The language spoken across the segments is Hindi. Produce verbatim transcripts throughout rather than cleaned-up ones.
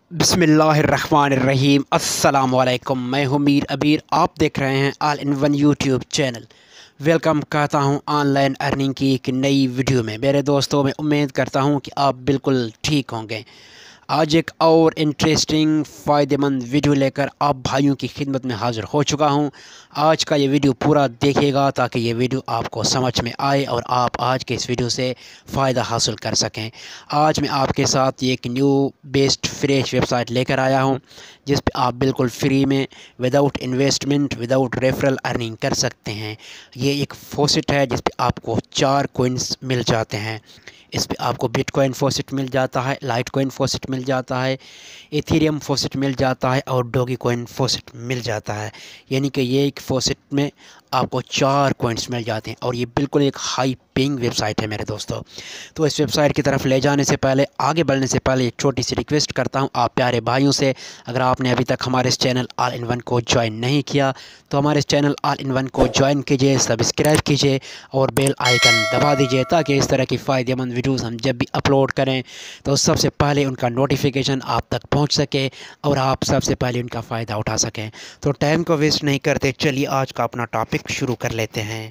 बिस्मिल्लाहिर्रहमानिर्रहीम अस्सलाम वालेकुम। मैं हूँ मीर अबीर। आप देख रहे हैं all in one YouTube channel. Welcome कहता हूँ ऑनलाइन अर्निंग की एक नई वीडियो में। मेरे दोस्तों, मैं उम्मीद करता हूँ कि आप बिल्कुल ठीक होंगे। आज एक और इंटरेस्टिंग फ़ायदेमंद वीडियो लेकर आप भाइयों की खिदमत में हाज़िर हो चुका हूँ। आज का ये वीडियो पूरा देखिएगा ताकि ये वीडियो आपको समझ में आए और आप आज के इस वीडियो से फ़ायदा हासिल कर सकें। आज मैं आपके साथ एक न्यू बेस्ट फ्रेश वेबसाइट लेकर आया हूँ जिस पे आप बिल्कुल फ्री में without investment without referral earning कर सकते हैं। ये एक फॉसेट है जिस पे आपको चार कोइंस मिल जाते हैं। इस पे आपको बिटकॉइन फॉसेट मिल जाता है, लाइट कॉइन फॉसेट मिल जाता है, एथेरियम फॉसेट मिल जाता है और डॉगी कॉइन फॉसेट मिल जाता है। यानी कि ये एक फॉसेट में आपको चार कॉइन्स मिल जाते हैं और ये बिल्कुल एक हाई पेइंग वेबसाइट है मेरे दोस्तों। तो इस वेबसाइट की तरफ ले जाने से पहले, आगे बढ़ने से पहले एक छोटी सी रिक्वेस्ट करता हूँ आप प्यारे भाइयों से। अगर आपने अभी तक हमारे इस चैनल ऑल इन वन को ज्वाइन नहीं किया तो हमारे इस चैनल ऑल इन वन को ज्वाइन कीजिए, सब्सक्राइब कीजिए और बेल आइकन दबा दीजिए ताकि इस तरह की फ़ायदेमंद वीडियोस हम जब भी अपलोड करें तो सबसे पहले उनका नोटिफिकेशन आप तक पहुंच सके और आप सबसे पहले उनका फ़ायदा उठा सकें। तो टाइम को वेस्ट नहीं करते, चलिए आज का अपना टॉपिक शुरू कर लेते हैं।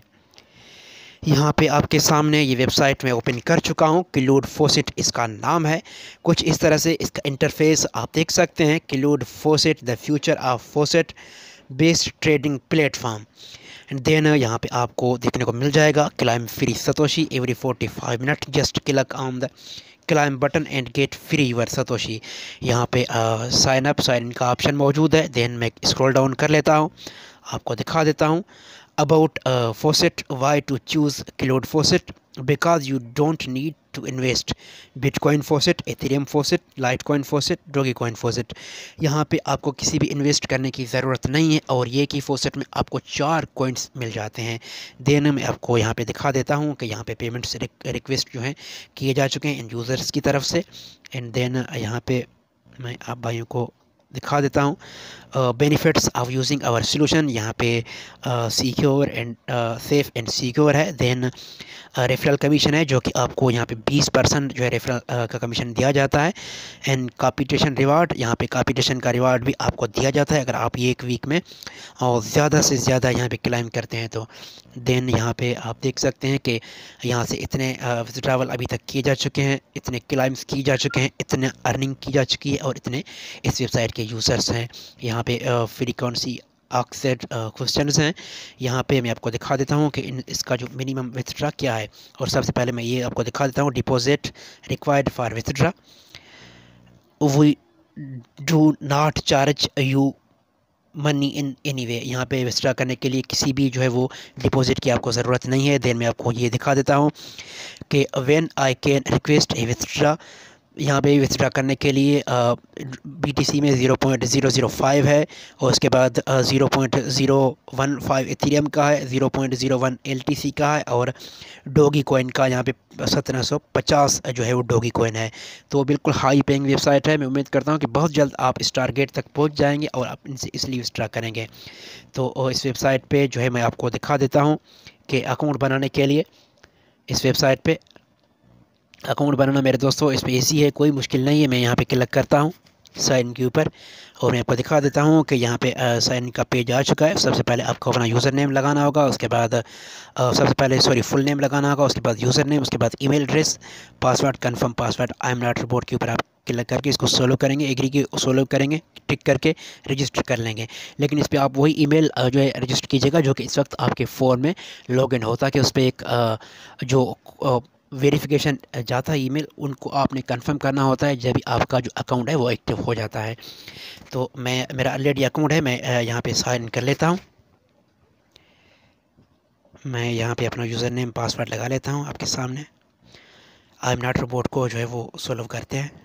यहाँ पे आपके सामने ये वेबसाइट मैं ओपन कर चुका हूँ। क्लाउड फॉसेट इसका नाम है। कुछ इस तरह से इसका इंटरफेस आप देख सकते हैं। Cloud faucet the future of faucet based trading platform. And then यहाँ पे आपको देखने को मिल जाएगा claim free satoshi every forty five minute, just click on the claim button and get free your satoshi. यहाँ पे साइन अप साइन इन का ऑप्शन मौजूद है। देन मैं स्क्रॉल डाउन कर लेता हूँ, आपको दिखा देता हूँ about uh, faucet. Why to choose cloud faucet? Because you don't need to invest bitcoin faucet, ethereum faucet, litecoin faucet, dogecoin faucet। यहाँ पे आपको किसी भी इन्वेस्ट करने की ज़रूरत नहीं है और ये की फॉसेट में आपको चार कॉइन्स मिल जाते हैं। देन मैं आपको यहाँ पे दिखा देता हूँ कि यहाँ पे पेमेंट्स रिक्वेस्ट जो हैं किए जा चुके हैं इन यूज़र्स की तरफ से। एंड देन यहाँ पे मैं आप भाइयों को दिखा देता हूँ benefits of using our solution. यहाँ पे secure and safe and secure है। देन रेफरल कमीशन है जो कि आपको यहाँ पे बीस परसेंट जो है रेफरल uh, का कमीशन दिया जाता है। एंड कैपिटेशन रिवार्ड, यहाँ पे कैपिटेशन का रिवार्ड भी आपको दिया जाता है अगर आप ये एक वीक में और ज़्यादा से ज़्यादा यहाँ पे क्लाइम करते हैं तो। देन यहाँ पे आप देख सकते हैं कि यहाँ से इतने विड्रॉवल अभी तक किए जा चुके हैं, इतने क्लाइम्स किए जा चुके हैं, इतने अर्निंग की जा चुकी है और इतने इस वेबसाइट के यूज़र्स हैं। यहाँ पे फ्रीक्वेंसी ऑक्सेट क्वेश्चंस हैं। यहाँ पे मैं आपको दिखा देता हूँ कि इन इसका जो मिनिमम विथड्रा क्या है। और सबसे पहले मैं ये आपको दिखा देता हूँ deposit required for withdraw. We do not charge you money in any way. यहाँ पे विथड्रा करने के लिए किसी भी जो है वो डिपॉजिट की आपको ज़रूरत नहीं है। देन मैं आपको ये दिखा देता हूँ कि when I can request a withdraw. यहाँ पे विथड्रा करने के लिए बीटीसी में zero point zero zero five है और उसके बाद zero point zero one five Ethereum का है, zero point zero one LTC का है और डॉगी कॉइन का यहाँ पे सत्रह सौ पचास जो है वो डॉगी कॉइन है। तो बिल्कुल हाई पेइंग वेबसाइट है। मैं उम्मीद करता हूँ कि बहुत जल्द आप इस टारगेट तक पहुँच जाएंगे और आप इनसे इसलिए विथड्रा करेंगे। तो इस वेबसाइट पर जो है मैं आपको दिखा देता हूँ कि अकाउंट बनाने के लिए इस वेबसाइट पर अकाउंट बनाना मेरे दोस्तों इस पर ईजी है, कोई मुश्किल नहीं है। मैं यहाँ पे क्लिक करता हूँ साइन के ऊपर और मैं आपको दिखा देता हूँ कि यहाँ पे साइन का पेज आ चुका है। सबसे पहले आपको अपना यूज़र नेम लगाना होगा, उसके बाद आ, सबसे पहले सॉरी फुल नेम लगाना होगा, उसके बाद यूज़र नेम, उसके बाद email address, password, confirm password, I am not robot के ऊपर आप क्लिक करके इसको सोलो करेंगे, एग्री की सोलो करेंगे, टिक करके रजिस्टर कर लेंगे। लेकिन इस पर आप वही ईमेल जो है रजिस्टर कीजिएगा जो कि इस वक्त आपके फ़ोन में लॉगिन होता है कि उस पर एक आ, जो वेरिफिकेशन जाता है ईमेल, उनको आपने कंफर्म करना होता है जब आपका जो अकाउंट है वो एक्टिव हो जाता है। तो मैं मेरा ऑलरेडी अकाउंट है, मैं यहाँ पे साइन इन कर लेता हूँ। मैं यहाँ पे अपना यूज़र नेम पासवर्ड लगा लेता हूँ आपके सामने। आई एम नॉट रोबोट को जो है वो सॉल्व करते हैं।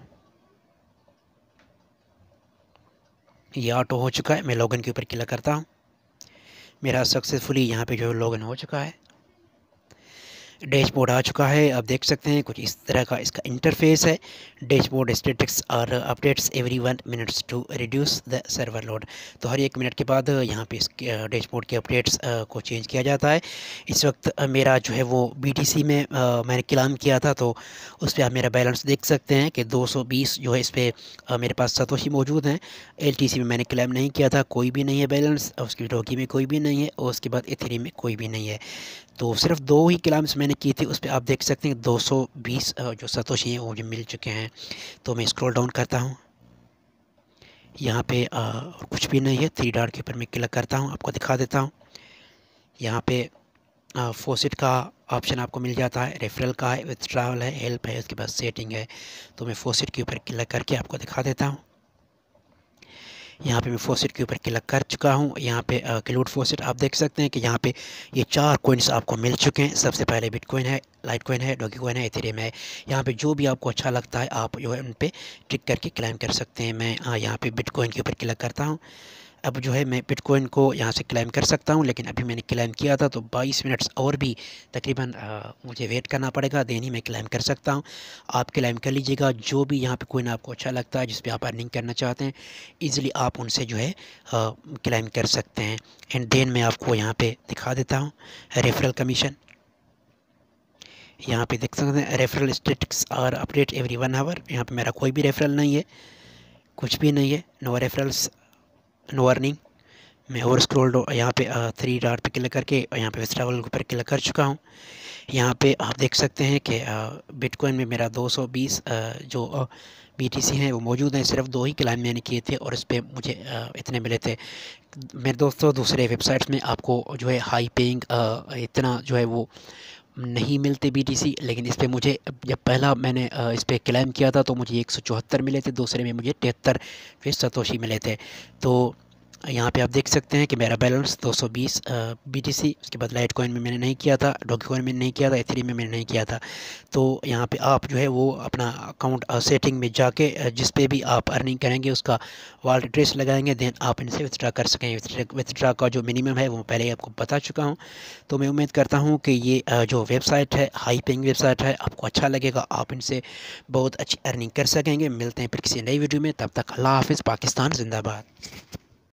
ये ऑटो हो चुका है। मैं लॉगिन के ऊपर क्लिक करता हूँ। मेरा सक्सेसफुली यहाँ पे जो है लॉगिन हो चुका है। डैशबोर्ड आ चुका है। आप देख सकते हैं कुछ इस तरह का इसका इंटरफेस है। डैशबोर्ड स्टेटिक्स और updates every one minutes to reduce the server load. तो हर एक मिनट के बाद यहाँ पे इस डैशबोर्ड के अपडेट्स को चेंज किया जाता है। इस वक्त मेरा जो है वो बीटीसी में आ, मैंने क्लेम किया था, तो उस पर आप मेरा बैलेंस देख सकते हैं कि दो सौ बीस जो है इस पर मेरे पास सतोशी मौजूद हैं। एलटीसी में मैंने क्लेम नहीं किया था, कोई भी नहीं है बैलेंस। उसकी डॉगी में कोई भी नहीं है और उसके बाद इथेरियम में कोई भी नहीं है। तो सिर्फ दो ही क्लेम्स मैंने की थी, उस पर आप देख सकते हैं दो सौ बीस जो सतोशी हैं वो मुझे मिल चुके हैं। तो मैं स्क्रॉल डाउन करता हूँ, यहाँ पे आ, कुछ भी नहीं है। थ्री डॉट के ऊपर मैं क्लिक करता हूँ, आपको दिखा देता हूँ। यहाँ पे फॉसेट का ऑप्शन आपको मिल जाता है, रेफरल का है, विथड्रॉवल है, हेल्प है, उसके बाद सेटिंग है। तो मैं फॉसेट के ऊपर क्लिक करके आपको दिखा देता हूँ। यहाँ पे मैं फॉसेट के ऊपर क्लिक कर चुका हूँ। यहाँ पे क्लूड फॉसेट आप देख सकते हैं कि यहाँ पे ये चार कोइंस आपको मिल चुके हैं। सबसे पहले बिटकॉइन है, लाइट कॉइन है, डॉगी कॉइन है, इथेरियम है। यहाँ पे जो भी आपको अच्छा लगता है आप जो है उन पे टिक करके क्लेम कर सकते हैं। मैं यहाँ पे बिटकॉइन के ऊपर क्लिक करता हूँ। अब जो है मैं बिटकॉइन को यहाँ से क्लेम कर सकता हूँ, लेकिन अभी मैंने क्लेम किया था तो बाईस मिनट्स और भी तकरीबन आ, मुझे वेट करना पड़ेगा, देन ही मैं क्लेम कर सकता हूँ। आप क्लेम कर लीजिएगा। जो भी यहाँ पे कोइन आपको अच्छा लगता है, जिस पे आप अर्निंग करना चाहते हैं, इजीली आप उनसे जो है क्लेम कर सकते हैं। एंड देन मैं आपको यहाँ पे दिखा देता हूँ रेफरल कमीशन। यहाँ पे देख सकते हैं रेफरल स्टेटिक्स और अपडेट एवरी वन आवर। यहाँ पे मेरा कोई भी रेफरल नहीं है, कुछ भी नहीं है, नो रेफरल्स, नो अर्निंग। मैं और स्क्रॉल यहाँ पे थ्री डॉट पे क्लिक करके यहाँ पे विथड्रॉवल पर क्लिक कर चुका हूँ। यहाँ पे आप देख सकते हैं कि बिटकॉइन में मेरा दो सौ बीस जो बीटीसी हैं वो मौजूद हैं। सिर्फ दो ही क्लेम मैंने किए थे और इस पर मुझे आ, इतने मिले थे। मेरे दोस्तों दूसरे वेबसाइट्स में आपको जो है हाई पेइंग इतना जो है वो नहीं मिलते बीटीसी, लेकिन इस पे मुझे जब पहला मैंने इस पर क्लेम किया था तो मुझे एक सौ चौहत्तर मिले थे, दूसरे में मुझे तिहत्तर फिर सतोशी मिले थे। तो यहाँ पे आप देख सकते हैं कि मेरा बैलेंस दो सौ बीस बीटीसी। उसके बाद लाइट कॉइन में मैंने नहीं किया था, डॉगी कॉइन में नहीं किया था, इथेरियम में मैंने नहीं किया था। तो यहाँ पे आप जो है वो अपना अकाउंट सेटिंग में जाके जिस पे भी आप अर्निंग करेंगे उसका वॉलेट एड्रेस लगाएंगे, देन आप इनसे विथड्रा कर सकेंगे। विथड्रा का जो मिनिमम है वो पहले ही आपको बता चुका हूँ। तो मैं उम्मीद करता हूँ कि ये जो वेबसाइट है हाई पेइंग वेबसाइट है, आपको अच्छा लगेगा, आप इनसे बहुत अच्छी अर्निंग कर सकेंगे। मिलते हैं फिर किसी नई वीडियो में, तब तक अल्लाह हाफिज़। पाकिस्तान जिंदाबाद।